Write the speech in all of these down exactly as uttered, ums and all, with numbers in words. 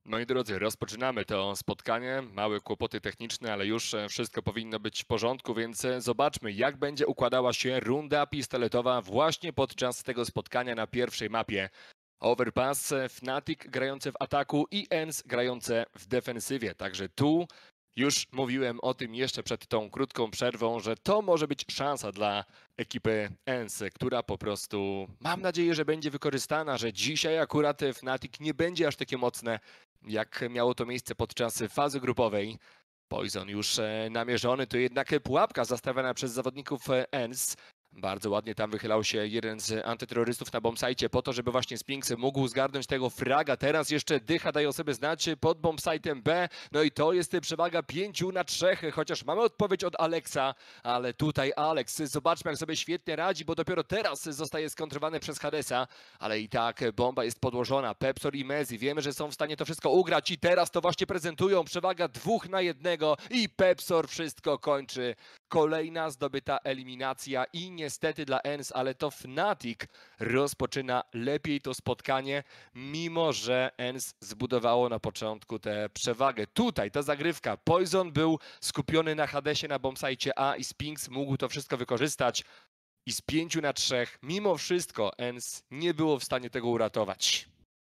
Moi drodzy, rozpoczynamy to spotkanie. Małe kłopoty techniczne, ale już wszystko powinno być w porządku, więc zobaczmy, jak będzie układała się runda pistoletowa właśnie podczas tego spotkania na pierwszej mapie. Overpass, Fnatic grające w ataku i ENCE grające w defensywie. Także tu już mówiłem o tym jeszcze przed tą krótką przerwą, że to może być szansa dla ekipy ENCE, która po prostu, mam nadzieję, że będzie wykorzystana, że dzisiaj akurat Fnatic nie będzie aż takie mocne, jak miało to miejsce podczas fazy grupowej. Poison już namierzony, to jednak pułapka zastawiona przez zawodników ENCE. Bardzo ładnie tam wychylał się jeden z antyterrorystów na bombsite po to, żeby właśnie Spinks mógł zgarnąć tego fraga. Teraz jeszcze Dycha daje o sobie znać pod bombsite'em B. No i to jest przewaga pięciu na trzech, chociaż mamy odpowiedź od Alexa, ale tutaj Alex, zobaczmy jak sobie świetnie radzi, bo dopiero teraz zostaje skontrowany przez Hadesa, ale i tak bomba jest podłożona. Pepsor i Mezi, wiemy, że są w stanie to wszystko ugrać i teraz to właśnie prezentują. Przewaga dwóch na jednego i Pepsor wszystko kończy. Kolejna zdobyta eliminacja i niestety dla ENCE, ale to Fnatic rozpoczyna lepiej to spotkanie, mimo że ENCE zbudowało na początku tę przewagę. Tutaj ta zagrywka, Poison był skupiony na Hadesie na bombsite A i Spinks mógł to wszystko wykorzystać i z pięciu na trzech, mimo wszystko ENCE nie było w stanie tego uratować.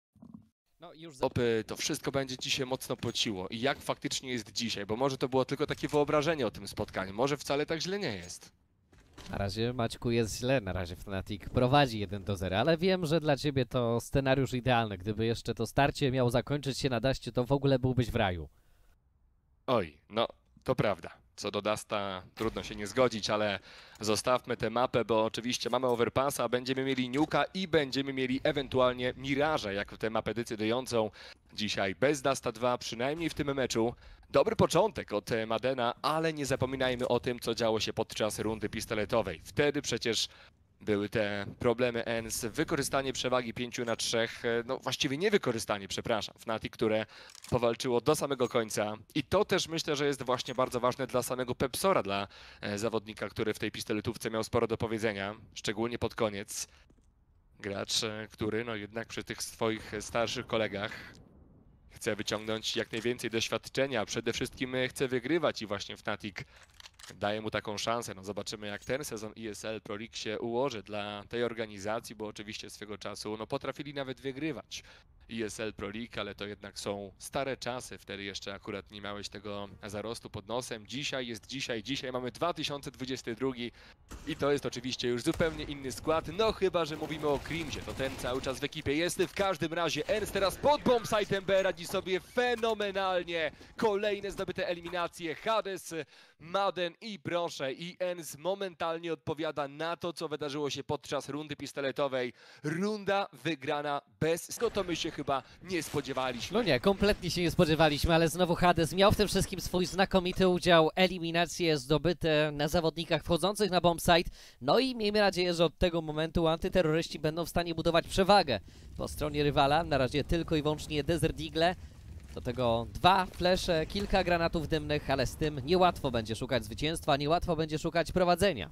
No już za... Opy, to wszystko będzie ci się mocno pociło. I jak faktycznie jest dzisiaj? Bo może to było tylko takie wyobrażenie o tym spotkaniu. Może wcale tak źle nie jest. Na razie, Maćku, jest źle. Na razie Fnatic prowadzi jeden do zera, ale wiem, że dla ciebie to scenariusz idealny. Gdyby jeszcze to starcie miało zakończyć się na daście, to w ogóle byłbyś w raju. Oj, no to prawda. Co do Dasta trudno się nie zgodzić, ale zostawmy tę mapę, bo oczywiście mamy Overpassa, będziemy mieli Nuka i będziemy mieli ewentualnie Miraża jako tę mapę decydującą. Dzisiaj bez Dasta dwa, przynajmniej w tym meczu. Dobry początek od Madena, ale nie zapominajmy o tym, co działo się podczas rundy pistoletowej. Wtedy przecież były te problemy ENCE, wykorzystanie przewagi pięciu na trzech, no właściwie nie wykorzystanie, przepraszam, Fnatic, które powalczyło do samego końca. I to też myślę, że jest właśnie bardzo ważne dla samego Pepsora, dla zawodnika, który w tej pistoletówce miał sporo do powiedzenia, szczególnie pod koniec. Gracz, który no jednak przy tych swoich starszych kolegach chce wyciągnąć jak najwięcej doświadczenia, przede wszystkim chce wygrywać i właśnie Fnatic daje mu taką szansę. No zobaczymy, jak ten sezon E S L Pro League się ułoży dla tej organizacji, bo oczywiście swego czasu no, potrafili nawet wygrywać E S L Pro League, ale to jednak są stare czasy. Wtedy jeszcze akurat nie miałeś tego zarostu pod nosem. Dzisiaj jest dzisiaj, dzisiaj mamy dwa tysiące dwudziesty drugi i to jest oczywiście już zupełnie inny skład. No chyba, że mówimy o Crimsie, to ten cały czas w ekipie jest. W każdym razie ENCE teraz pod bombsite'em B radzi sobie fenomenalnie. Kolejne zdobyte eliminacje. Hades, Madden i proszę, i ENCE momentalnie odpowiada na to, co wydarzyło się podczas rundy pistoletowej. Runda wygrana bez... No to my się chyba nie spodziewaliśmy. No nie, kompletnie się nie spodziewaliśmy, ale znowu Hades miał w tym wszystkim swój znakomity udział. Eliminacje zdobyte na zawodnikach wchodzących na bombsite. No i miejmy nadzieję, że od tego momentu antyterroryści będą w stanie budować przewagę po stronie rywala. Na razie tylko i wyłącznie Desert Eagle. Do tego dwa flesze, kilka granatów dymnych, ale z tym niełatwo będzie szukać zwycięstwa, niełatwo będzie szukać prowadzenia.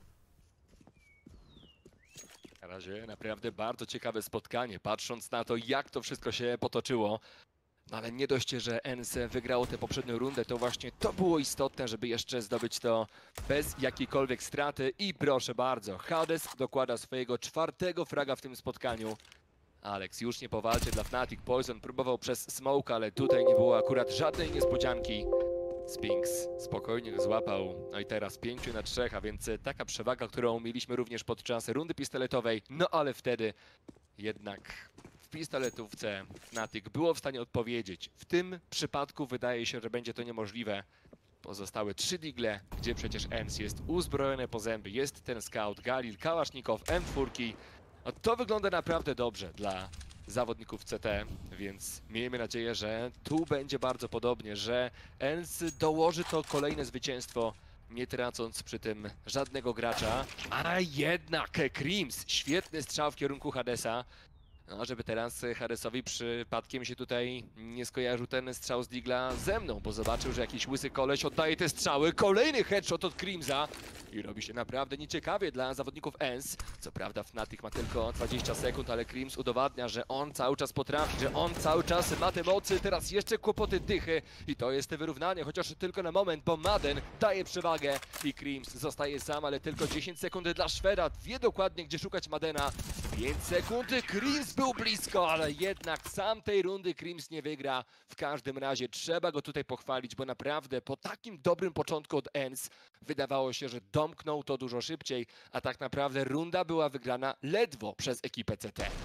Na razie naprawdę bardzo ciekawe spotkanie, patrząc na to, jak to wszystko się potoczyło. No ale nie dość, że ENCE wygrało tę poprzednią rundę, to właśnie to było istotne, żeby jeszcze zdobyć to bez jakiejkolwiek straty. I proszę bardzo, Hades dokłada swojego czwartego fraga w tym spotkaniu. Alex już nie powalczy dla Fnatic. Poison próbował przez smoke, ale tutaj nie było akurat żadnej niespodzianki. Spinks spokojnie go złapał. No i teraz pięciu na trzech, a więc taka przewaga, którą mieliśmy również podczas rundy pistoletowej. No ale wtedy jednak w pistoletówce Fnatic było w stanie odpowiedzieć. W tym przypadku wydaje się, że będzie to niemożliwe. Pozostałe trzy digle, gdzie przecież ENCE jest uzbrojone po zęby. Jest ten scout, Galil, Kałasznikow, M cztery. No to wygląda naprawdę dobrze dla zawodników C T, więc miejmy nadzieję, że tu będzie bardzo podobnie, że ENCE dołoży to kolejne zwycięstwo, nie tracąc przy tym żadnego gracza. A jednak Crims, świetny strzał w kierunku Hadesa. No, żeby teraz Haresowi przypadkiem się tutaj nie skojarzył ten strzał z Digla ze mną, bo zobaczył, że jakiś łysy koleś oddaje te strzały. Kolejny headshot od Crimsa i robi się naprawdę nieciekawie dla zawodników E N S. Co prawda Fnatic ma tylko dwadzieścia sekund, ale Crims udowadnia, że on cały czas potrafi, że on cały czas ma te mocy. Teraz jeszcze kłopoty dychy i to jest wyrównanie, chociaż tylko na moment, bo Madden daje przewagę i Crims zostaje sam, ale tylko dziesięć sekund dla Szweda. Wie dokładnie, gdzie szukać Maddena. pięć sekund, Crims był blisko, ale jednak sam tej rundy Crims nie wygra. W każdym razie trzeba go tutaj pochwalić, bo naprawdę po takim dobrym początku od E N S wydawało się, że domknął to dużo szybciej, a tak naprawdę runda była wygrana ledwo przez ekipę C T.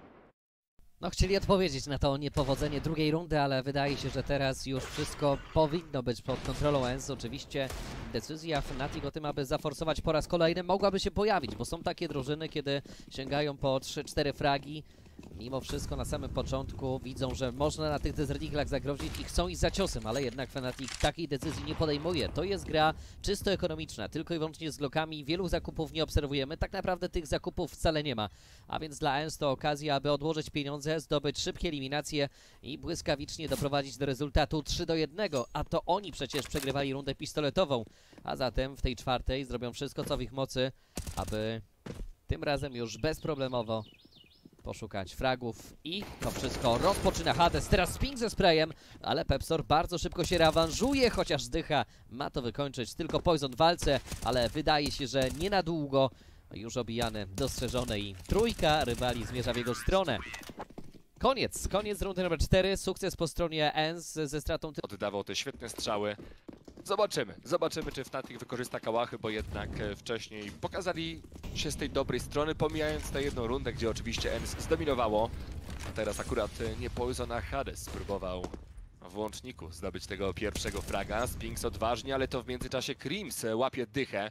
No, chcieli odpowiedzieć na to niepowodzenie drugiej rundy, ale wydaje się, że teraz już wszystko powinno być pod kontrolą E N S. Oczywiście decyzja Fnatic o tym, aby zaforsować po raz kolejny, mogłaby się pojawić, bo są takie drużyny, kiedy sięgają po trzy cztery fragi. Mimo wszystko na samym początku widzą, że można na tych Desert Eaglach zagrozić i chcą iść za ciosem, ale jednak Fnatic takiej decyzji nie podejmuje. To jest gra czysto ekonomiczna, tylko i wyłącznie z Glockami. Wielu zakupów nie obserwujemy, tak naprawdę tych zakupów wcale nie ma. A więc dla E N S to okazja, aby odłożyć pieniądze, zdobyć szybkie eliminacje i błyskawicznie doprowadzić do rezultatu trzy do jednego. A to oni przecież przegrywali rundę pistoletową. A zatem w tej czwartej zrobią wszystko, co w ich mocy, aby tym razem już bezproblemowo poszukać fragów i to wszystko rozpoczyna Hades. Teraz Spink ze sprayem, ale Pepsor bardzo szybko się reawanżuje, chociaż zdycha. Ma to wykończyć tylko Poison w walce, ale wydaje się, że nie na długo. Już obijany, dostrzeżony i trójka rywali zmierza w jego stronę. Koniec, koniec rundy numer cztery. Sukces po stronie E N S ze stratą... Oddawał te świetne strzały. Zobaczymy, zobaczymy, czy Fnatic wykorzysta kałachy, bo jednak wcześniej pokazali się z tej dobrej strony, pomijając tę jedną rundę, gdzie oczywiście E N S zdominowało. A teraz akurat nie Poison, a Hades spróbował w łączniku zdobyć tego pierwszego fraga. Spinks odważnie, ale to w międzyczasie Crims łapie dychę.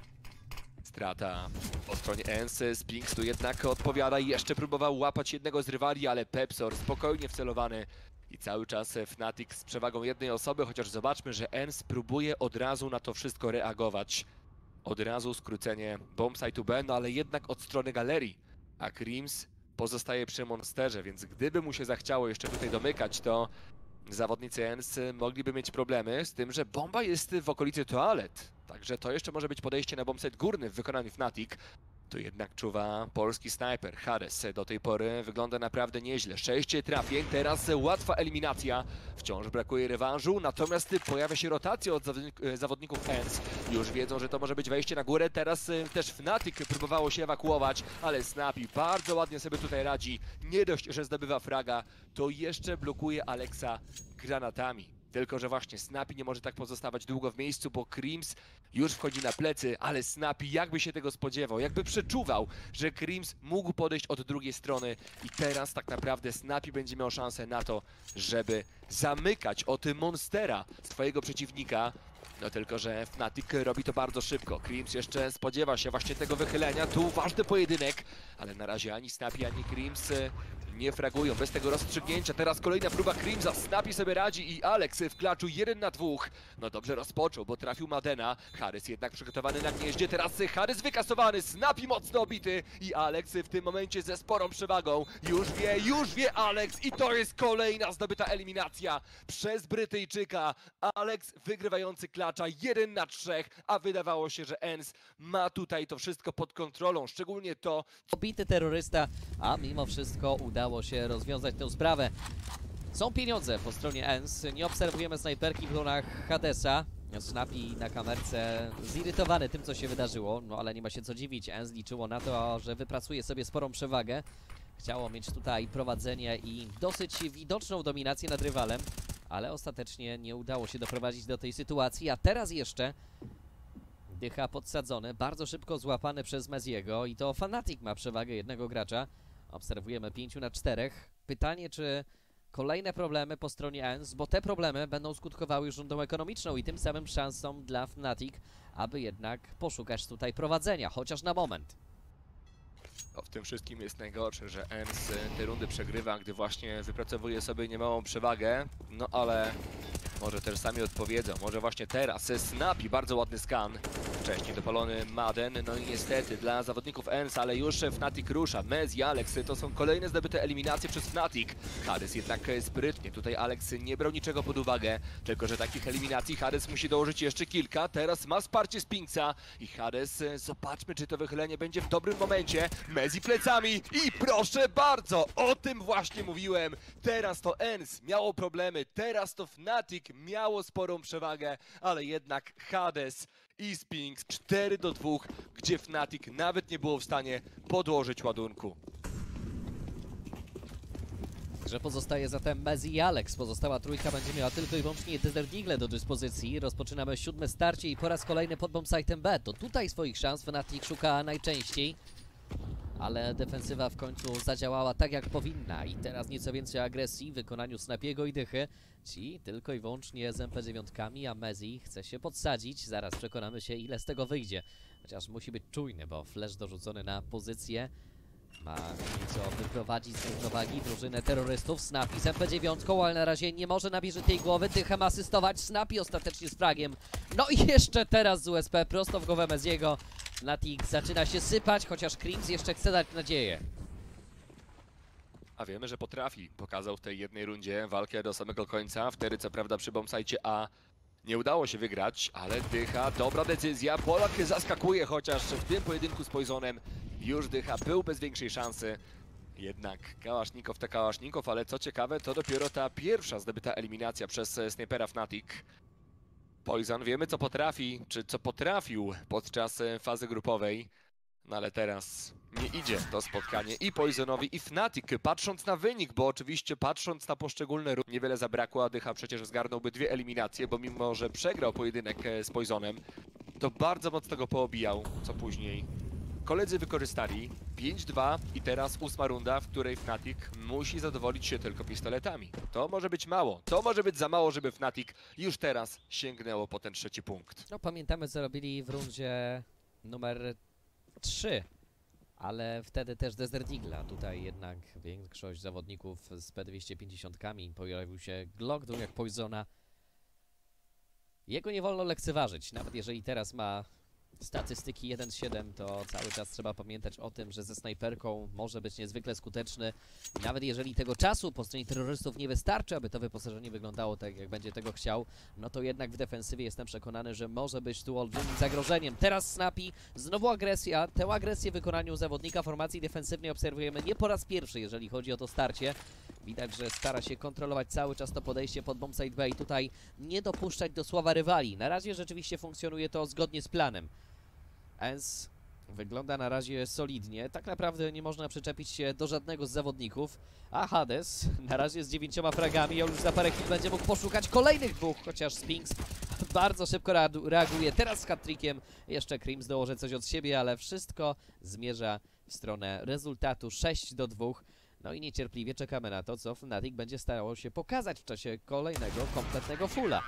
Strata po stronie E N S, Spinks tu jednak odpowiada i jeszcze próbował łapać jednego z rywali, ale Pepsor spokojnie wcelowany. I cały czas Fnatic z przewagą jednej osoby, chociaż zobaczmy, że E N S próbuje od razu na to wszystko reagować. Od razu skrócenie bombsite'u B, no ale jednak od strony galerii. A Crims pozostaje przy Monsterze, więc gdyby mu się zachciało jeszcze tutaj domykać, to zawodnicy E N S mogliby mieć problemy z tym, że bomba jest w okolicy toalet. Także to jeszcze może być podejście na bombsite górny w wykonaniu Fnatic. Tu jednak czuwa polski snajper. Hades do tej pory wygląda naprawdę nieźle. Sześć trafień, teraz łatwa eliminacja. Wciąż brakuje rewanżu, natomiast pojawia się rotacja od zawodników E N S. Już wiedzą, że to może być wejście na górę. Teraz też Fnatic próbowało się ewakuować, ale Snappy bardzo ładnie sobie tutaj radzi. Nie dość, że zdobywa fraga, to jeszcze blokuje Alexa granatami. Tylko że właśnie Snappy nie może tak pozostawać długo w miejscu, bo Crims już wchodzi na plecy, ale Snappy jakby się tego spodziewał, jakby przeczuwał, że Crims mógł podejść od drugiej strony i teraz tak naprawdę Snappy będzie miał szansę na to, żeby zamykać od Monstera swojego przeciwnika. No tylko że Fnatic robi to bardzo szybko. Crims jeszcze spodziewa się właśnie tego wychylenia. Tu ważny pojedynek, ale na razie ani Snappy, ani Crims nie fragują bez tego rozstrzygnięcia. Teraz kolejna próba Crimsa. Snappy sobie radzi i Alex w klaczu jeden na dwóch. No dobrze rozpoczął, bo trafił Maddena. Harris jednak przygotowany na gnieździe. Teraz Harris wykasowany. Snappy mocno obity i Alex w tym momencie ze sporą przewagą. Już wie, już wie Alex i to jest kolejna zdobyta eliminacja przez Brytyjczyka. Alex wygrywający klacza jeden na trzech, a wydawało się, że E N S ma tutaj to wszystko pod kontrolą. Szczególnie to... Obity terrorysta, a mimo wszystko udało się rozwiązać tę sprawę. Są pieniądze po stronie E N S. Nie obserwujemy snajperki w klonach Hadesa. Snappy na kamerce zirytowany tym, co się wydarzyło, no ale nie ma się co dziwić. E N S liczyło na to, że wypracuje sobie sporą przewagę. Chciało mieć tutaj prowadzenie i dosyć widoczną dominację nad rywalem, ale ostatecznie nie udało się doprowadzić do tej sytuacji, a teraz jeszcze dycha podsadzony, bardzo szybko złapany przez Meziego i to Fnatic ma przewagę jednego gracza. Obserwujemy pięciu na czterech. Pytanie, czy kolejne problemy po stronie E N S, bo te problemy będą skutkowały już rundą ekonomiczną i tym samym szansą dla Fnatic, aby jednak poszukać tutaj prowadzenia, chociaż na moment. O, w tym wszystkim jest najgorsze, że E N S te rundy przegrywa, gdy właśnie wypracowuje sobie niemałą przewagę, no ale może też sami odpowiedzą, może właśnie teraz Snappy, bardzo ładny skan, Wcześniej dopalony Madden, no i niestety dla zawodników E N S, ale już Fnatic rusza. Mez i Alex to są kolejne zdobyte eliminacje przez Fnatic. Hades jednak sprytnie, tutaj Alex nie brał niczego pod uwagę, tylko że takich eliminacji Hades musi dołożyć jeszcze kilka. Teraz ma wsparcie Spinksa i Hades, zobaczmy czy to wychylenie będzie w dobrym momencie. Mez i plecami i proszę bardzo, o tym właśnie mówiłem. Teraz to E N S miało problemy, teraz to Fnatic miało sporą przewagę, ale jednak Hades i Spinks cztery do dwóch, gdzie Fnatic nawet nie było w stanie podłożyć ładunku. Że pozostaje zatem Mez i Alex. Pozostała trójka będzie miała tylko i wyłącznie Desert Eagle do dyspozycji. Rozpoczynamy siódme starcie i po raz kolejny pod bombsite'em B. To tutaj swoich szans Fnatic szuka najczęściej. Ale defensywa w końcu zadziałała tak jak powinna i teraz nieco więcej agresji w wykonaniu Snapiego i Dychy. Ci tylko i wyłącznie z M P dziewięć, a Mezi chce się podsadzić. Zaraz przekonamy się ile z tego wyjdzie. Chociaż musi być czujny, bo flash dorzucony na pozycję ma nieco wyprowadzić z równowagi drużynę terrorystów. Snapi z M P dziewięć, ale na razie nie może nabierze tej głowy. Dycha ma asystować, Snapi ostatecznie z fragiem. No i jeszcze teraz z U S P prosto w głowę Meziego. Fnatic zaczyna się sypać, chociaż Krims jeszcze chce dać nadzieję. A wiemy, że potrafi. Pokazał w tej jednej rundzie walkę do samego końca. Wtedy co prawda przy bombsite A nie udało się wygrać, ale Dycha, dobra decyzja. Polak zaskakuje, chociaż w tym pojedynku z Poisonem już Dycha był bez większej szansy. Jednak Kałasznikow to Kałasznikow, ale co ciekawe, to dopiero ta pierwsza zdobyta eliminacja przez snajpera Fnatic. Poison wiemy co potrafi, czy co potrafił podczas fazy grupowej. No ale teraz nie idzie to spotkanie i Poisonowi, i Fnatic, patrząc na wynik, bo oczywiście patrząc na poszczególne rundy, niewiele zabrakło, a Dycha przecież zgarnąłby dwie eliminacje, bo mimo, że przegrał pojedynek z Poisonem, to bardzo mocno go poobijał, co później koledzy wykorzystali. pięć dwa i teraz ósma runda, w której Fnatic musi zadowolić się tylko pistoletami. To może być mało, to może być za mało, żeby Fnatic już teraz sięgnęło po ten trzeci punkt. No pamiętamy co robili w rundzie numer trzy, ale wtedy też Desert Eagle. Tutaj jednak większość zawodników z P dwieście pięćdziesiąt pojawił się Glock, drugi jak Poisona. Jego nie wolno lekceważyć, nawet jeżeli teraz ma statystyki jeden siedem, to cały czas trzeba pamiętać o tym, że ze snajperką może być niezwykle skuteczny. I nawet jeżeli tego czasu po stronie terrorystów nie wystarczy, aby to wyposażenie wyglądało tak, jak będzie tego chciał, no to jednak w defensywie jestem przekonany, że może być tu olbrzymim zagrożeniem. Teraz Snapi, znowu agresja. Tę agresję w wykonaniu zawodnika formacji defensywnej obserwujemy nie po raz pierwszy, jeżeli chodzi o to starcie. Widać, że stara się kontrolować cały czas to podejście pod bombsite B i tutaj nie dopuszczać do słowa rywali. Na razie rzeczywiście funkcjonuje to zgodnie z planem. E N S wygląda na razie solidnie. Tak naprawdę nie można przyczepić się do żadnego z zawodników. A Hades na razie z dziewięcioma fragami. On już za parę chwil będzie mógł poszukać kolejnych dwóch, chociaż Spinks bardzo szybko reaguje. Teraz z hat-trickiem jeszcze Krims dołoży coś od siebie, ale wszystko zmierza w stronę rezultatu sześć do dwóch. No i niecierpliwie czekamy na to, co Fnatic będzie starało się pokazać w czasie kolejnego kompletnego fulla.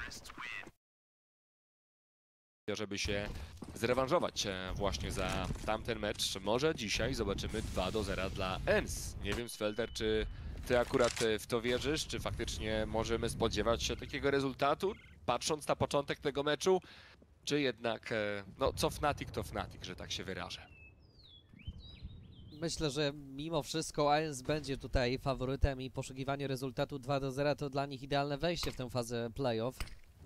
Żeby się zrewanżować właśnie za tamten mecz. Może dzisiaj zobaczymy dwa do zera dla E N S. Nie wiem, Svelter, czy ty akurat w to wierzysz? Czy faktycznie możemy spodziewać się takiego rezultatu, patrząc na początek tego meczu? Czy jednak, no co Fnatic, to Fnatic, że tak się wyrażę. Myślę, że mimo wszystko E N S będzie tutaj faworytem i poszukiwanie rezultatu dwa do zera to dla nich idealne wejście w tę fazę playoff.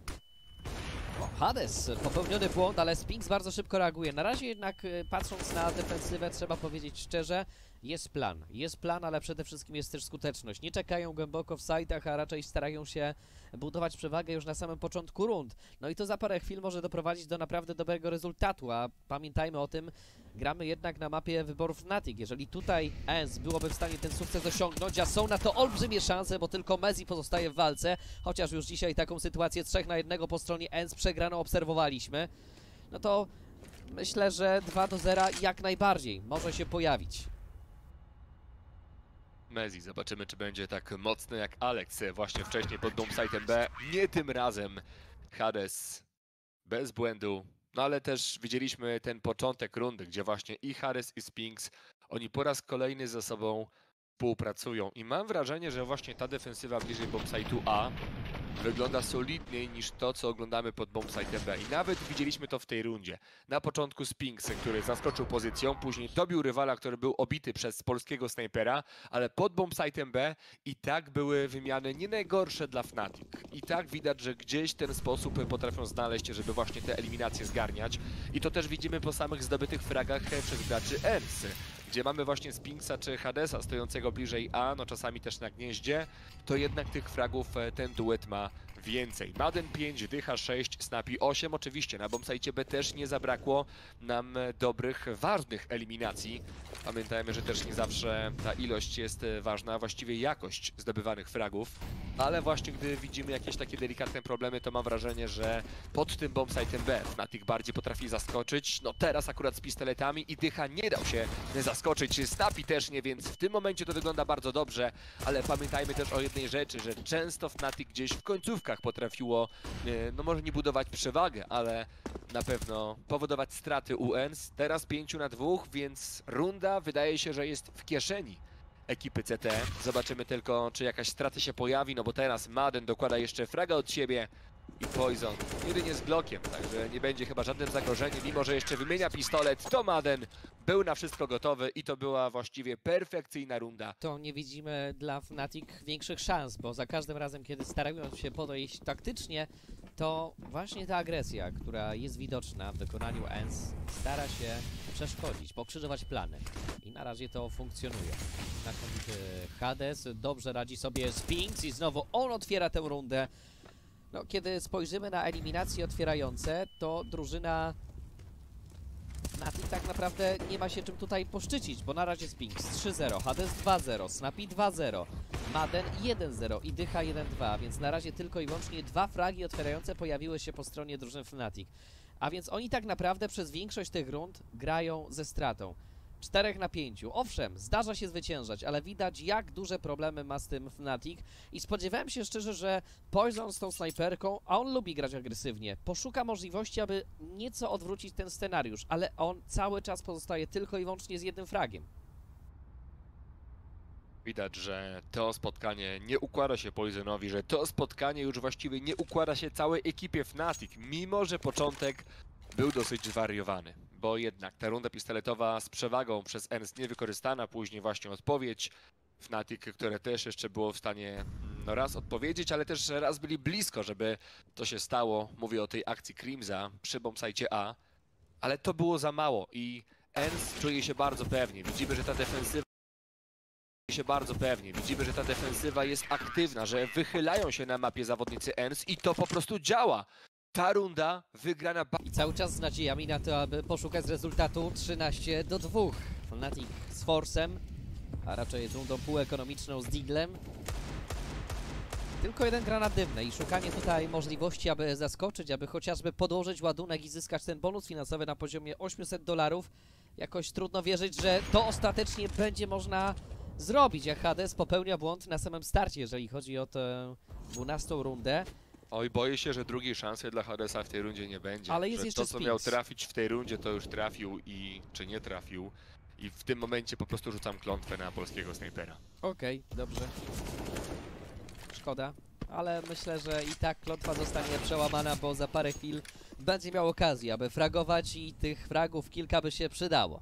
Hades, popełniony błąd, ale Spinks bardzo szybko reaguje. Na razie jednak patrząc na defensywę trzeba powiedzieć szczerze, jest plan. Jest plan, ale przede wszystkim jest też skuteczność. Nie czekają głęboko w sajtach, a raczej starają się budować przewagę już na samym początku rund. No i to za parę chwil może doprowadzić do naprawdę dobrego rezultatu, a pamiętajmy o tym, gramy jednak na mapie wyborów Fnatic. Jeżeli tutaj E N S byłoby w stanie ten sukces osiągnąć, a są na to olbrzymie szanse, bo tylko Mezi pozostaje w walce, chociaż już dzisiaj taką sytuację trzech na jednego po stronie E N S przegraną obserwowaliśmy, no to myślę, że dwa do zera jak najbardziej może się pojawić. Mezi, zobaczymy, czy będzie tak mocny jak Alex właśnie wcześniej pod bombsite'em B. Nie tym razem. Hades bez błędu. No ale też widzieliśmy ten początek rundy, gdzie właśnie i Hades, i Spinks, oni po raz kolejny ze sobą współpracują. I mam wrażenie, że właśnie ta defensywa bliżej bombsite'u A wygląda solidniej niż to, co oglądamy pod bombsite'em B. I nawet widzieliśmy to w tej rundzie. Na początku Spinks, który zaskoczył pozycją, później dobił rywala, który był obity przez polskiego snajpera, ale pod bombsite'em B i tak były wymiany nie najgorsze dla Fnatic. I tak widać, że gdzieś ten sposób potrafią znaleźć, żeby właśnie te eliminacje zgarniać. I to też widzimy po samych zdobytych fragach przez graczy E N S, gdzie mamy właśnie Spinksa czy Hadesa stojącego bliżej A, no czasami też na gnieździe, to jednak tych fragów ten duet ma więcej. Madden pięć, Dycha sześć, Snappy osiem. Oczywiście na bombsite B też nie zabrakło nam dobrych, ważnych eliminacji. Pamiętajmy, że też nie zawsze ta ilość jest ważna, a właściwie jakość zdobywanych fragów. Ale właśnie gdy widzimy jakieś takie delikatne problemy, to mam wrażenie, że pod tym bombsite'em B Fnatic bardziej potrafi zaskoczyć. No teraz akurat z pistoletami i Dycha nie dał się zaskoczyć, Snappy też nie, więc w tym momencie to wygląda bardzo dobrze, ale pamiętajmy też o jednej rzeczy, że często Fnatic gdzieś w końcówkach potrafiło, no może nie budować przewagę, ale na pewno powodować straty u E N S. Teraz pięciu na dwóch, więc runda wydaje się, że jest w kieszeni ekipy C T. Zobaczymy tylko, czy jakaś strata się pojawi, no bo teraz Madden dokłada jeszcze fraga od siebie i Poison jedynie z Glockiem, także nie będzie chyba żadnym zagrożeniem, mimo że jeszcze wymienia pistolet, to Madden był na wszystko gotowy i to była właściwie perfekcyjna runda. To nie widzimy dla Fnatic większych szans, bo za każdym razem, kiedy starają się podejść taktycznie, to właśnie ta agresja, która jest widoczna w wykonaniu E N S, stara się przeszkodzić, pokrzyżować plany. I na razie to funkcjonuje. Znakomity Hades, dobrze radzi sobie Spinks i znowu on otwiera tę rundę. No, kiedy spojrzymy na eliminacje otwierające, to drużyna Fnatic tak naprawdę nie ma się czym tutaj poszczycić, bo na razie Spinks trzy zero, Hades dwa zero, Snappy dwa zero, Madden jeden zero i Dycha jeden dwa, więc na razie tylko i wyłącznie dwa fragi otwierające pojawiły się po stronie drużyn Fnatic. A więc oni tak naprawdę przez większość tych rund grają ze stratą. czterech na pięciu. Owszem, zdarza się zwyciężać, ale widać, jak duże problemy ma z tym Fnatic i spodziewałem się szczerze, że Poison z tą snajperką, a on lubi grać agresywnie, poszuka możliwości, aby nieco odwrócić ten scenariusz, ale on cały czas pozostaje tylko i wyłącznie z jednym fragiem. Widać, że to spotkanie nie układa się Poisonowi, że to spotkanie już właściwie nie układa się całej ekipie Fnatic, mimo że początek był dosyć zwariowany. Bo jednak ta runda pistoletowa z przewagą przez E N S niewykorzystana, później właśnie odpowiedź Fnatic, które też jeszcze było w stanie no raz odpowiedzieć, ale też raz byli blisko, żeby to się stało. Mówię o tej akcji Crimsa przy bombsite A, ale to było za mało i E N S czuje się bardzo pewnie. Widzimy, że ta defensywa się bardzo pewnie. Widzimy, że ta defensywa jest aktywna, że wychylają się na mapie zawodnicy E N S i to po prostu działa. Ta runda wygrana... I cały czas z nadziejami na to, aby poszukać rezultatu trzynaście do dwóch. Fnatic z Force'em, a raczej rundą półekonomiczną z Diglem. Tylko jeden granat dymny i szukanie tutaj możliwości, aby zaskoczyć, aby chociażby podłożyć ładunek i zyskać ten bonus finansowy na poziomie osiemset dolarów. Jakoś trudno wierzyć, że to ostatecznie będzie można zrobić, jak Hades popełnia błąd na samym starcie, jeżeli chodzi o tę dwunastą rundę. Oj, boję się, że drugiej szansy dla Hadesa w tej rundzie nie będzie. Ale jest że jeszcze to, co Spinks. miał trafić w tej rundzie, to już trafił i czy nie trafił. I w tym momencie po prostu rzucam klątwę na polskiego snajpera. Okej, okay, dobrze. Szkoda, ale myślę, że i tak klątwa zostanie przełamana, bo za parę chwil będzie miał okazję, aby fragować i tych fragów kilka by się przydało.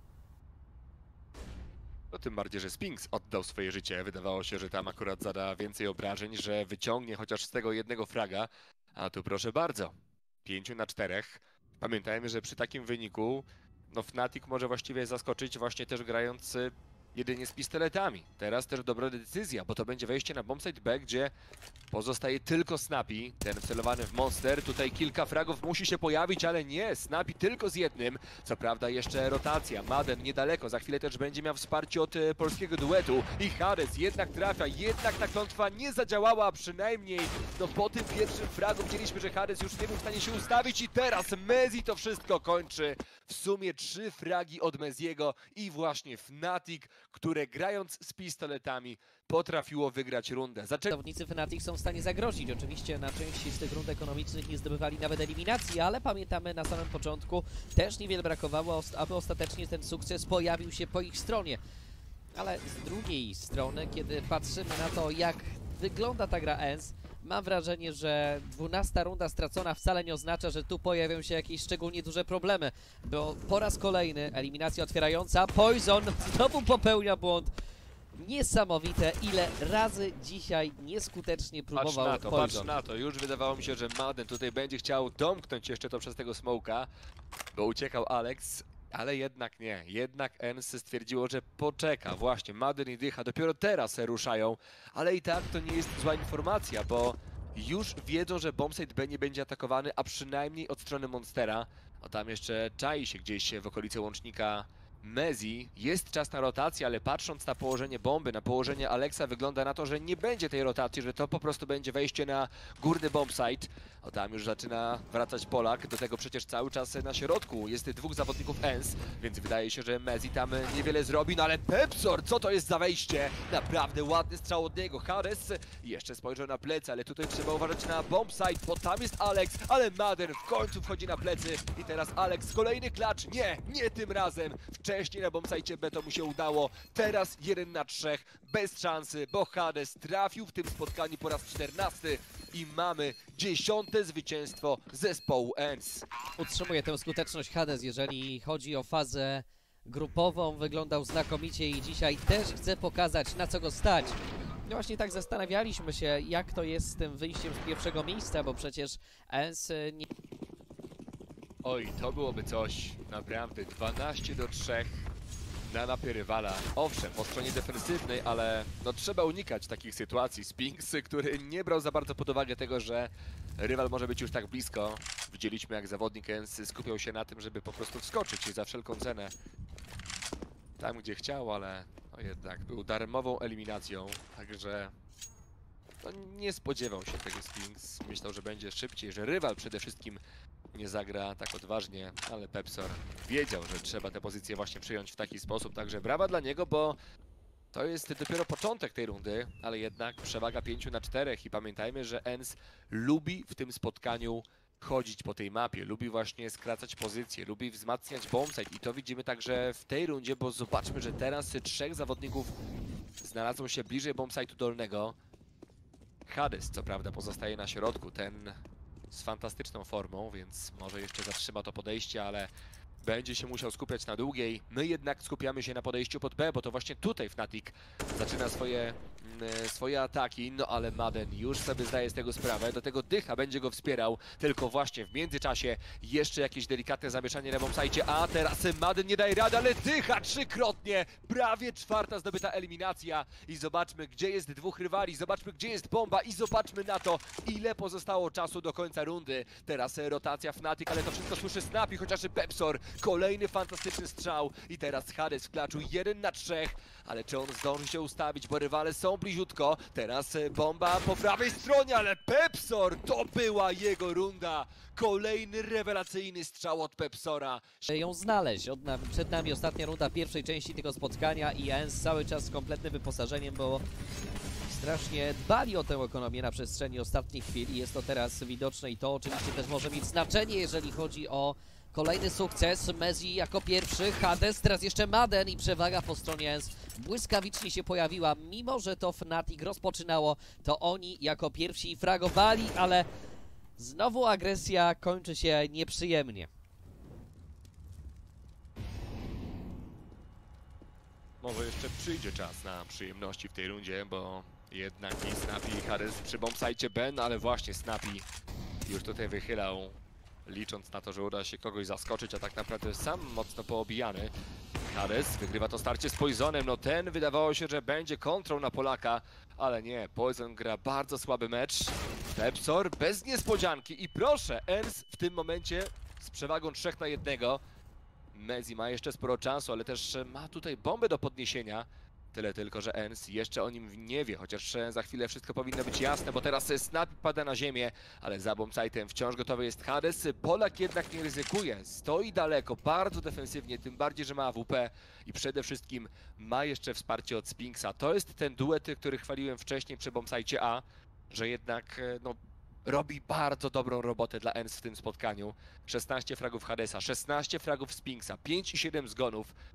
No tym bardziej, że Spinks oddał swoje życie. Wydawało się, że tam akurat zada więcej obrażeń, że wyciągnie chociaż z tego jednego fraga. A tu proszę bardzo, pięciu na czterech. Pamiętajmy, że przy takim wyniku no Fnatic może właściwie zaskoczyć właśnie też grając jedynie z pistoletami. Teraz też dobra decyzja, bo to będzie wejście na bombsite B, gdzie pozostaje tylko Snappy, ten wcelowany w Monster. Tutaj kilka fragów musi się pojawić, ale nie, Snappy tylko z jednym. Co prawda jeszcze rotacja, Madden niedaleko, za chwilę też będzie miał wsparcie od e, polskiego duetu. I Hades jednak trafia, jednak ta klątwa nie zadziałała, a przynajmniej no po tym pierwszym fragu widzieliśmy, że Hades już nie był w stanie się ustawić i teraz Mezi to wszystko kończy. W sumie trzy fragi od Meziego i właśnie Fnatic, które grając z pistoletami potrafiło wygrać rundę. Zaczę... Zawodnicy Fnatic są w stanie zagrozić. Oczywiście na części z tych rund ekonomicznych nie zdobywali nawet eliminacji, ale pamiętamy na samym początku też niewiele brakowało, aby ostatecznie ten sukces pojawił się po ich stronie. Ale z drugiej strony, kiedy patrzymy na to, jak wygląda ta gra E N S, mam wrażenie, że dwunasta runda stracona wcale nie oznacza, że tu pojawią się jakieś szczególnie duże problemy, bo po raz kolejny eliminacja otwierająca, Poison znowu popełnia błąd. Niesamowite, ile razy dzisiaj nieskutecznie Patrz próbował na to, Poison. patrz na to. Już wydawało mi się, że Madden tutaj będzie chciał domknąć jeszcze to przez tego smoka, bo uciekał Alex, ale jednak nie. Jednak Ens stwierdziło, że poczeka. Właśnie, Madden i Dycha dopiero teraz ruszają, ale i tak to nie jest zła informacja, bo już wiedzą, że bombsite B nie będzie atakowany, a przynajmniej od strony Monstera. A tam jeszcze czai się gdzieś w okolicy łącznika Mezi. Jest czas na rotację, ale patrząc na położenie bomby, na położenie Alexa, wygląda na to, że nie będzie tej rotacji, że to po prostu będzie wejście na górny bombsite. O, tam już zaczyna wracać Polak, do tego przecież cały czas na środku jest dwóch zawodników Ens, więc wydaje się, że Mezi tam niewiele zrobi, no ale Pepsor, co to jest za wejście? Naprawdę ładny strzał od niego, Hades jeszcze spojrzał na plecy, ale tutaj trzeba uważać na bombsite, bo tam jest Alex, ale Madden w końcu wchodzi na plecy i teraz Alex, kolejny klacz, nie, nie tym razem, wcześniej na bombsite B to mu się udało, teraz jeden na trzech, bez szansy, bo Hades trafił w tym spotkaniu po raz czternasty i mamy dziesiąte zwycięstwo zespołu Ens. Utrzymuje tę skuteczność Hades, jeżeli chodzi o fazę grupową, wyglądał znakomicie i dzisiaj też chce pokazać, na co go stać. No właśnie tak zastanawialiśmy się, jak to jest z tym wyjściem z pierwszego miejsca, bo przecież Ens nie... Oj, to byłoby coś, naprawdę, dwanaście do trzech na mapie rywala. Owszem, po stronie defensywnej, ale no trzeba unikać takich sytuacji. Spinks, który nie brał za bardzo pod uwagę tego, że rywal może być już tak blisko. Widzieliśmy, jak zawodnik Ens skupiał się na tym, żeby po prostu wskoczyć za wszelką cenę tam, gdzie chciał, ale no jednak był darmową eliminacją, także no nie spodziewał się tego Spinks. Myślał, że będzie szybciej, że rywal przede wszystkim nie zagra tak odważnie, ale Pepsor wiedział, że trzeba tę pozycję właśnie przyjąć w taki sposób, także brawa dla niego, bo to jest dopiero początek tej rundy, ale jednak przewaga pięciu na czterech i pamiętajmy, że Ens lubi w tym spotkaniu chodzić po tej mapie, lubi właśnie skracać pozycję, lubi wzmacniać bombsite i to widzimy także w tej rundzie, bo zobaczmy, że teraz trzech zawodników znalazło się bliżej bombsite'u dolnego. Hades co prawda pozostaje na środku, ten z fantastyczną formą, więc może jeszcze zatrzyma to podejście, ale będzie się musiał skupiać na długiej. My jednak skupiamy się na podejściu pod B, bo to właśnie tutaj Fnatic zaczyna swoje, mm, swoje ataki, no ale Madden już sobie zdaje z tego sprawę, do tego Dycha będzie go wspierał, tylko właśnie w międzyczasie jeszcze jakieś delikatne zamieszanie na bombsite, a teraz Madden nie daje rady, ale Dycha trzykrotnie, prawie czwarta zdobyta eliminacja i zobaczmy, gdzie jest dwóch rywali, zobaczmy, gdzie jest bomba i zobaczmy na to, ile pozostało czasu do końca rundy. Teraz rotacja Fnatic, ale to wszystko słyszy Snappy, chociaż Pepsor, kolejny fantastyczny strzał i teraz Hades w klaczu jeden na trzech, ale czy on zdąży się ustawić, bo rywale są bliziutko. Teraz bomba po prawej stronie, ale Pepsor, to była jego runda. Kolejny rewelacyjny strzał od Pepsora. ją znaleźć. Od na, przed nami ostatnia runda pierwszej części tego spotkania i Ens cały czas z kompletnym wyposażeniem, bo strasznie dbali o tę ekonomię na przestrzeni ostatnich chwil i jest to teraz widoczne i to oczywiście też może mieć znaczenie, jeżeli chodzi o kolejny sukces. Mezi jako pierwszy, Hades, teraz jeszcze Madden i przewaga po stronie Ens błyskawicznie się pojawiła. Mimo że to Fnatic rozpoczynało, to oni jako pierwsi fragowali, ale znowu agresja kończy się nieprzyjemnie. Może jeszcze przyjdzie czas na przyjemności w tej rundzie, bo jednak i Snappy i Hades przy bombsite B, no ale właśnie Snappy już tutaj wychylał, licząc na to, że uda się kogoś zaskoczyć, a tak naprawdę sam mocno poobijany. Hades wygrywa to starcie z Poisonem, no ten wydawało się, że będzie kontrą na Polaka, ale nie, Poison gra bardzo słaby mecz. Pepsor bez niespodzianki i proszę, Ens w tym momencie z przewagą trzech na jednego. Mezi ma jeszcze sporo czasu, ale też ma tutaj bombę do podniesienia. Tyle tylko, że Ens jeszcze o nim nie wie, chociaż za chwilę wszystko powinno być jasne, bo teraz Snap pada na ziemię, ale za bombsite'em wciąż gotowy jest Hades. Polak jednak nie ryzykuje, stoi daleko, bardzo defensywnie, tym bardziej, że ma A W P i przede wszystkim ma jeszcze wsparcie od Spinksa. To jest ten duet, który chwaliłem wcześniej przy bombsite A, że jednak no, robi bardzo dobrą robotę dla Ens w tym spotkaniu. szesnaście fragów Hadesa, szesnaście fragów Spinksa, pięć i siedem zgonów.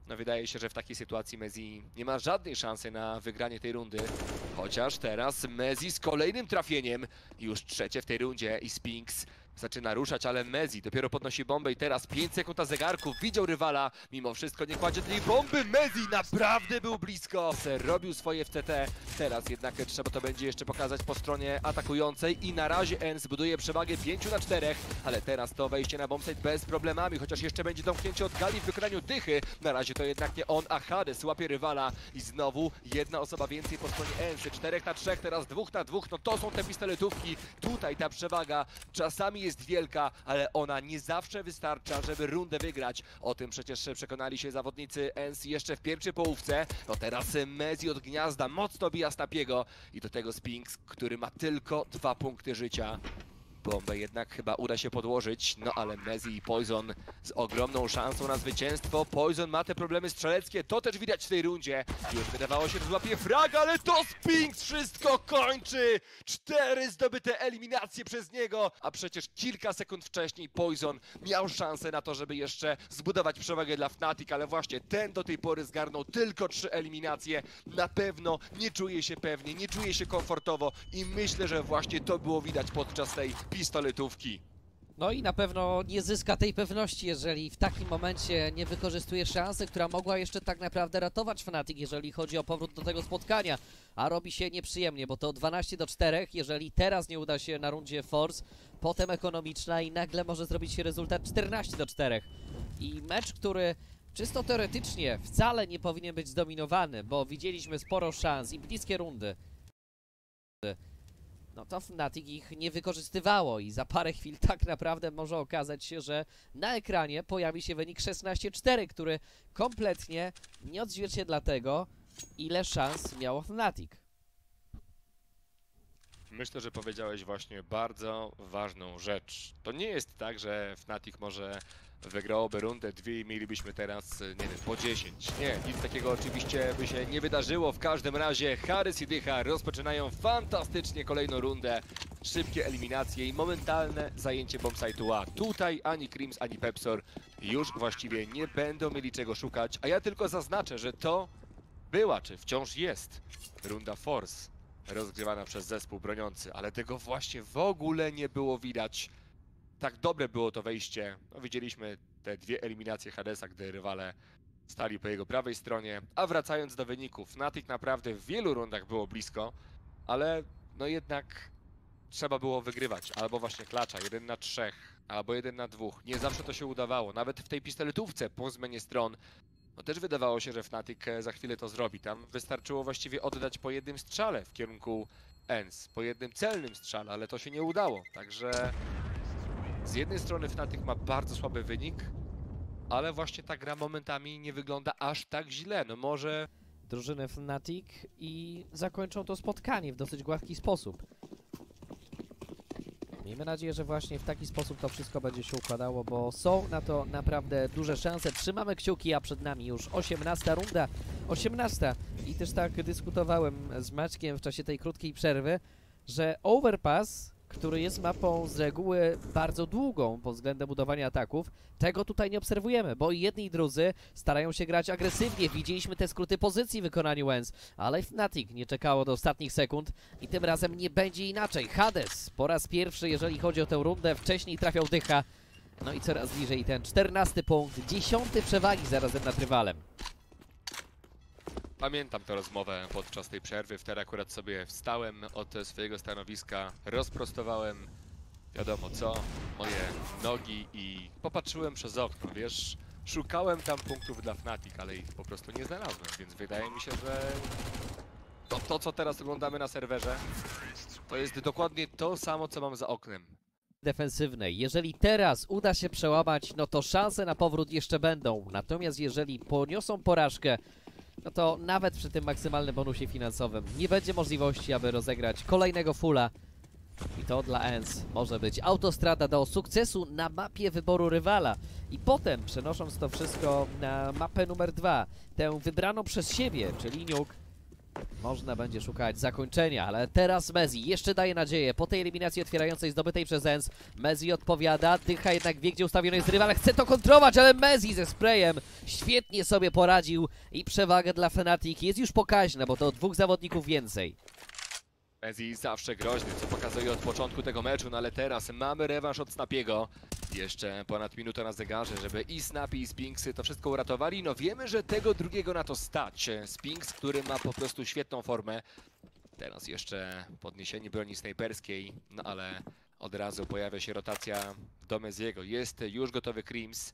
no wydaje się, że w takiej sytuacji Mezi nie ma żadnej szansy na wygranie tej rundy. Chociaż teraz Mezi z kolejnym trafieniem, już trzecie w tej rundzie i Spinks zaczyna ruszać, ale Mezi dopiero podnosi bombę i teraz pięć sekund na zegarku, widział rywala, mimo wszystko nie kładzie tej bomby. Mezi naprawdę był blisko, robił swoje w C T, teraz jednak trzeba to będzie jeszcze pokazać po stronie atakującej i na razie Ens buduje przewagę pięć na cztery, ale teraz to wejście na bombsite bez problemami, chociaż jeszcze będzie domknięcie od Gali w wykonaniu Dychy, na razie to jednak nie on, a Hades łapie rywala i znowu jedna osoba więcej po stronie Ens, cztery na trzy, teraz dwa na dwa, no to są te pistoletówki, tutaj ta przewaga czasami jest wielka, ale ona nie zawsze wystarcza, żeby rundę wygrać. O tym przecież przekonali się zawodnicy Ens jeszcze w pierwszej połówce. No teraz Mezi od gniazda mocno bija Snapiego i do tego Spinks, który ma tylko dwa punkty życia. Bombę jednak chyba uda się podłożyć, no ale Mezi i Poison z ogromną szansą na zwycięstwo. Poison ma te problemy strzeleckie, to też widać w tej rundzie. Już wydawało się, że złapie frag, ale to Spinks wszystko kończy! Cztery zdobyte eliminacje przez niego, a przecież kilka sekund wcześniej Poison miał szansę na to, żeby jeszcze zbudować przewagę dla Fnatic, ale właśnie ten do tej pory zgarnął tylko trzy eliminacje. Na pewno nie czuje się pewnie, nie czuje się komfortowo i myślę, że właśnie to było widać podczas tej pistoletówki. No i na pewno nie zyska tej pewności, jeżeli w takim momencie nie wykorzystuje szansy, która mogła jeszcze tak naprawdę ratować Fnatic, jeżeli chodzi o powrót do tego spotkania. A robi się nieprzyjemnie, bo to dwanaście do czterech, jeżeli teraz nie uda się na rundzie Force, potem ekonomiczna i nagle może zrobić się rezultat czternaście do czterech. I mecz, który czysto teoretycznie wcale nie powinien być zdominowany, bo widzieliśmy sporo szans i bliskie rundy. No to Fnatic ich nie wykorzystywało i za parę chwil tak naprawdę może okazać się, że na ekranie pojawi się wynik szesnaście cztery, który kompletnie nie odzwierciedla tego, ile szans miało Fnatic. Myślę, że powiedziałeś właśnie bardzo ważną rzecz. To nie jest tak, że Fnatic może wygrałoby rundę dwie i mielibyśmy teraz, nie wiem, po dziesięć. Nie, nic takiego oczywiście by się nie wydarzyło. W każdym razie Harys i Dycha rozpoczynają fantastycznie kolejną rundę. Szybkie eliminacje i momentalne zajęcie bombsite'u A. Tutaj ani Krims, ani Pepsor już właściwie nie będą mieli czego szukać, a ja tylko zaznaczę, że to była, czy wciąż jest, runda Force rozgrywana przez zespół broniący, ale tego właśnie w ogóle nie było widać. Tak dobre było to wejście. No, widzieliśmy te dwie eliminacje Hadesa, gdy rywale stali po jego prawej stronie. A wracając do wyników, Fnatic naprawdę w wielu rundach było blisko, ale no jednak trzeba było wygrywać. Albo właśnie klacza, jeden na trzech, albo jeden na dwóch. Nie zawsze to się udawało. Nawet w tej pistoletówce po zmianie stron, no też wydawało się, że Fnatic za chwilę to zrobi. Tam wystarczyło właściwie oddać po jednym strzale w kierunku Ens, po jednym celnym strzale, ale to się nie udało. Także z jednej strony Fnatic ma bardzo słaby wynik, ale właśnie ta gra momentami nie wygląda aż tak źle. No może Drużyny Fnatic i zakończą to spotkanie w dosyć gładki sposób. Miejmy nadzieję, że właśnie w taki sposób to wszystko będzie się układało, bo są na to naprawdę duże szanse. Trzymamy kciuki, a przed nami już osiemnasta runda. osiemnasta. I też tak dyskutowałem z Maćkiem w czasie tej krótkiej przerwy, że Overpass, który jest mapą z reguły bardzo długą pod względem budowania ataków, tego tutaj nie obserwujemy, bo i jedni i drudzy starają się grać agresywnie. Widzieliśmy te skróty pozycji w wykonaniu Ens, ale Fnatic nie czekało do ostatnich sekund i tym razem nie będzie inaczej. Hades po raz pierwszy, jeżeli chodzi o tę rundę, wcześniej trafiał Dycha. No i coraz bliżej ten czternasty punkt, dziesiąty przewagi zarazem nad rywalem. pamiętam tę rozmowę podczas tej przerwy. Wtedy akurat sobie wstałem od swojego stanowiska, rozprostowałem wiadomo co, moje nogi i popatrzyłem przez okno, wiesz, szukałem tam punktów dla Fnatic, ale ich po prostu nie znalazłem, więc wydaje mi się, że to, to co teraz oglądamy na serwerze, to jest dokładnie to samo, co mam za oknem. Defensywnej. Jeżeli teraz uda się przełamać, no to szanse na powrót jeszcze będą. Natomiast jeżeli poniosą porażkę, no to nawet przy tym maksymalnym bonusie finansowym nie będzie możliwości, aby rozegrać kolejnego fulla. I to dla Ens może być autostrada do sukcesu na mapie wyboru rywala. I potem, przenosząc to wszystko na mapę numer dwa, tę wybraną przez siebie, czyli Nuke, można będzie szukać zakończenia, ale teraz Mezi jeszcze daje nadzieję. Po tej eliminacji otwierającej zdobytej przez Ens, Mezi odpowiada, Dycha jednak wie, gdzie ustawiony jest rywal, chce to kontrolować, ale Mezi ze sprayem świetnie sobie poradził i przewaga dla Fnatic jest już pokaźna, bo to dwóch zawodników więcej. Mezi zawsze groźny, co pokazuje od początku tego meczu, no ale teraz mamy rewanż od Snapiego. Jeszcze ponad minuta na zegarze, żeby i Snappy, i Spinksy to wszystko uratowali. No wiemy, że tego drugiego na to stać. Spinks, który ma po prostu świetną formę. Teraz jeszcze podniesienie broni snajperskiej, no ale od razu pojawia się rotacja do Meziego. Jest już gotowy Krims.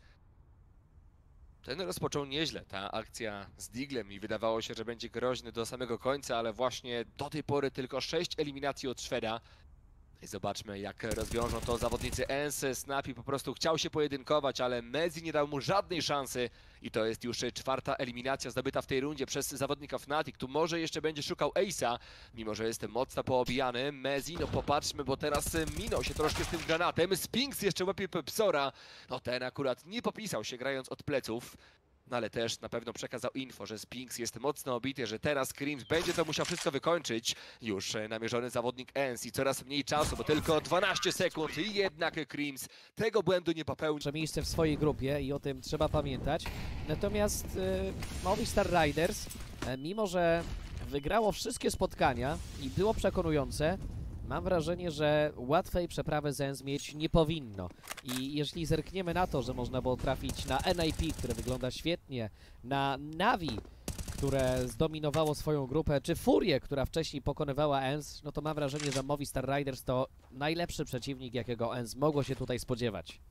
Ten rozpoczął nieźle, ta akcja z Diglem i wydawało się, że będzie groźny do samego końca, ale właśnie do tej pory tylko sześć eliminacji od Szweda. I zobaczmy, jak rozwiążą to zawodnicy Ens. Snappy po prostu chciał się pojedynkować, ale Mezi nie dał mu żadnej szansy. I to jest już czwarta eliminacja zdobyta w tej rundzie przez zawodnika Fnatic. Tu może jeszcze będzie szukał Ace'a, mimo że jest mocno poobijany. Mezi, no popatrzmy, bo teraz minął się troszkę z tym granatem. Spinks jeszcze łapie Pepsora. No ten akurat nie popisał się grając od pleców. No ale też na pewno przekazał info, że Spinks jest mocno obity, że teraz Krims będzie to musiał wszystko wykończyć. Już namierzony zawodnik Ens i coraz mniej czasu, bo tylko dwanaście sekund i jednak Krims tego błędu nie popełni. Że miejsce w swojej grupie i o tym trzeba pamiętać. Natomiast y, Movistar Riders, y, mimo że wygrało wszystkie spotkania i było przekonujące, mam wrażenie, że łatwej przeprawy z Ens mieć nie powinno. I jeśli zerkniemy na to, że można było trafić na N I P, które wygląda świetnie, na Navi, które zdominowało swoją grupę, czy Furię, która wcześniej pokonywała Ens, no to mam wrażenie, że Movistar Riders to najlepszy przeciwnik, jakiego Ens mogło się tutaj spodziewać.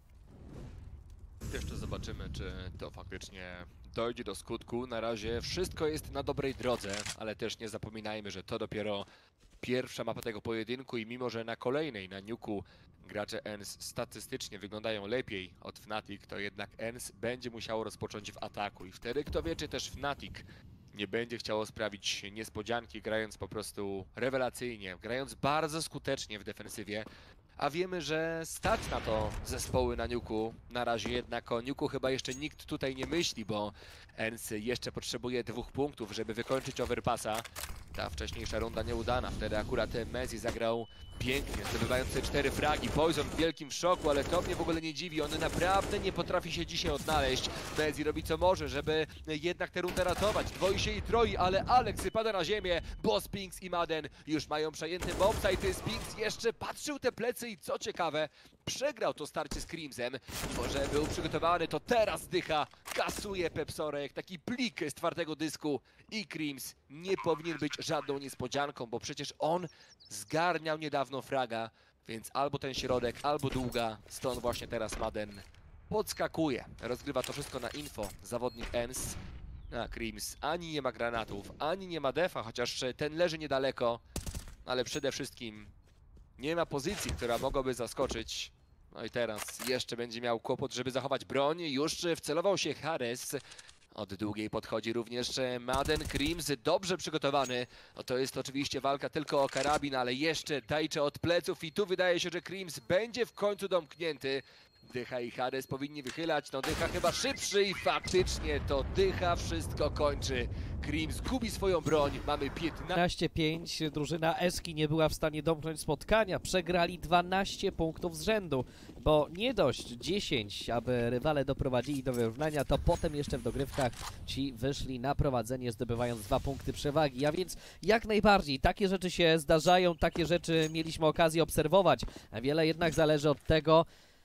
Jeszcze zobaczymy, czy to faktycznie dojdzie do skutku. Na razie wszystko jest na dobrej drodze, ale też nie zapominajmy, że to dopiero pierwsza mapa tego pojedynku i mimo, że na kolejnej, na Nuku, gracze Ens statystycznie wyglądają lepiej od Fnatic, to jednak Ens będzie musiało rozpocząć w ataku i wtedy kto wie, czy też Fnatic nie będzie chciało sprawić niespodzianki, grając po prostu rewelacyjnie, grając bardzo skutecznie w defensywie. A wiemy, że stać na to zespoły na Nuku. Na razie jednak o Nuku chyba jeszcze nikt tutaj nie myśli, bo Ens jeszcze potrzebuje dwóch punktów, żeby wykończyć overpassa. Ta wcześniejsza runda nieudana, wtedy akurat Mezi zagrał pięknie, zdobywając te cztery fragi. Poison w wielkim szoku, ale to mnie w ogóle nie dziwi, on naprawdę nie potrafi się dzisiaj odnaleźć. Mezi robi co może, żeby jednak tę rundę ratować. Dwoi się i troi, ale Alex pada na ziemię, bo Spinks i Madden już mają przejęty bombsite. Spinks jeszcze patrzył te plecy i co ciekawe, przegrał to starcie z Crimsem. Mimo że był przygotowany, to teraz Dycha kasuje Pepsora jak taki plik z twardego dysku i Krims nie powinien być żadną niespodzianką, bo przecież on zgarniał niedawno fraga, więc albo ten środek, albo długa, stąd właśnie teraz Madden podskakuje. Rozgrywa to wszystko na info zawodnik Ens. A Krims ani nie ma granatów, ani nie ma defa, chociaż ten leży niedaleko, ale przede wszystkim nie ma pozycji, która mogłaby zaskoczyć. No i teraz jeszcze będzie miał kłopot, żeby zachować broń. Już wcelował się Harris. Od długiej podchodzi również Madden. Krims dobrze przygotowany. No to jest oczywiście walka tylko o karabin, ale jeszcze Dajcze od pleców i tu wydaje się, że Krims będzie w końcu domknięty. Dycha i Harris powinni wychylać, no Dycha chyba szybszy i faktycznie to Dycha wszystko kończy. Krims gubi swoją broń, mamy piętnaście pięć, drużyna Eski nie była w stanie domknąć spotkania, przegrali dwanaście punktów z rzędu, bo nie dość dziesięć, aby rywale doprowadzili do wyrównania, to potem jeszcze w dogrywkach ci wyszli na prowadzenie, zdobywając dwa punkty przewagi, a więc jak najbardziej takie rzeczy się zdarzają, takie rzeczy mieliśmy okazję obserwować, a wiele jednak zależy od tego,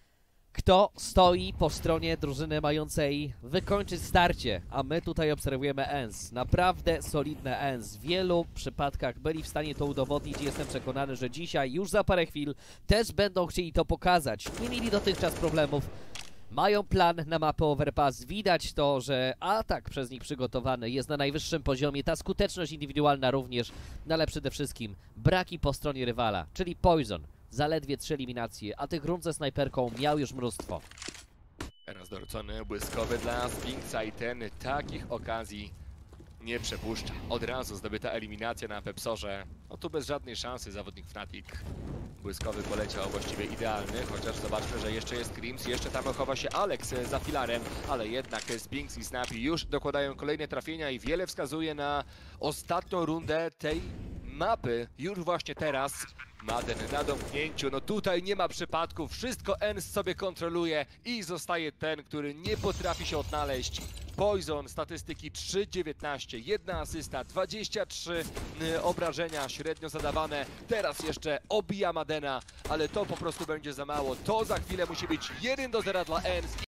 kto stoi po stronie drużyny mającej wykończyć starcie, a my tutaj obserwujemy Ens. Naprawdę solidne Ens. W wielu przypadkach byli w stanie to udowodnić i jestem przekonany, że dzisiaj, już za parę chwil, też będą chcieli to pokazać. Nie mieli dotychczas problemów. Mają plan na mapę Overpass. Widać to, że atak przez nich przygotowany jest na najwyższym poziomie. Ta skuteczność indywidualna również, no ale przede wszystkim braki po stronie rywala, czyli Poison. Zaledwie trzy eliminacje, a tych rund ze snajperką miał już mnóstwo. Teraz dorzucony błyskowy dla Spinksa i ten takich okazji nie przepuszcza. Od razu zdobyta eliminacja na Pepsorze. No tu bez żadnej szansy zawodnik Fnatic Błyskowy poleciał właściwie idealny, chociaż zobaczmy, że jeszcze jest Krims, jeszcze tam chowa się Alex za filarem, ale jednak Spinks i Snappy już dokładają kolejne trafienia i wiele wskazuje na ostatnią rundę tej mapy. Już właśnie teraz Madden na domknięciu, no tutaj nie ma przypadku, wszystko Ens sobie kontroluje i zostaje ten, który nie potrafi się odnaleźć. Poison, statystyki trzy dziewiętnaście, jedna asysta, dwadzieścia trzy y, obrażenia średnio zadawane. Teraz jeszcze obija Maddena, ale to po prostu będzie za mało. To za chwilę musi być jeden do zera dla Ens.